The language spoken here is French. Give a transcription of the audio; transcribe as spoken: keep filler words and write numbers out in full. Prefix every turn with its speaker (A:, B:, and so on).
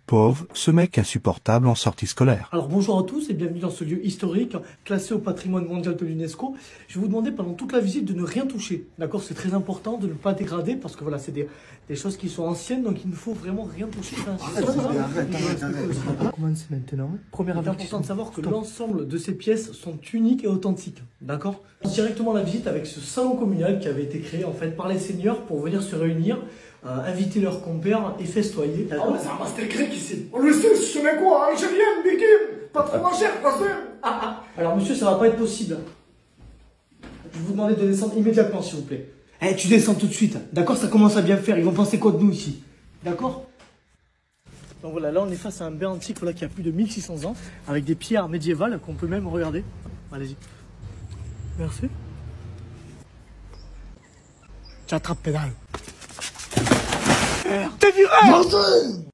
A: Pauvre, ce mec insupportable en sortie scolaire.
B: Alors bonjour à tous et bienvenue dans ce lieu historique, classé au patrimoine mondial de l'UNESCO. Je vais vous demander pendant toute la visite de ne rien toucher. D'accord, c'est très important de ne pas dégrader parce que voilà, c'est des, des choses qui sont anciennes, donc il ne faut vraiment rien toucher. Enfin,
C: Arrête, arrête, arrête, arrête.
B: On commence maintenant. Première il est important de savoir que l'ensemble de ces pièces sont uniques et authentiques. D'accord. Directement la visite avec ce salon communal qui avait été créé en fait par les seigneurs pour venir se réunir. Euh, inviter leurs compères et festoyer.
C: Ah ouais, c'est un master grec ici. On le sait, je sais même quoi, algérienne, bégime, pas trop moins cher, pas sûr.
B: Ah, ah. Alors monsieur, ça va pas être possible. Je vais vous demander de descendre immédiatement, s'il vous plaît. Eh, tu descends tout de suite. D'accord, ça commence à bien faire. Ils vont penser quoi de nous ici? D'accord? Donc voilà, là on est face à un bain antique voilà, qui a plus de mille six cents ans, avec des pierres médiévales qu'on peut même regarder. Allez-y. Merci. Tu attrapes pédale. T'es viré!